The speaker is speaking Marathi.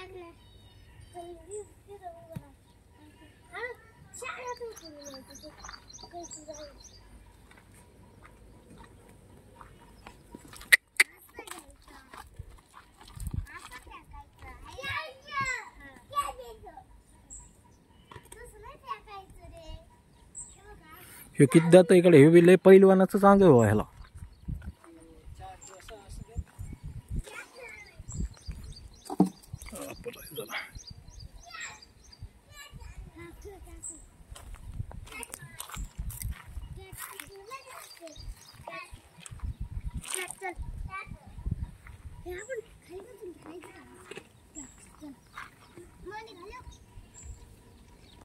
हे किती जात इकडे हे लय पहिलवानाचं चांगलं व्हायला.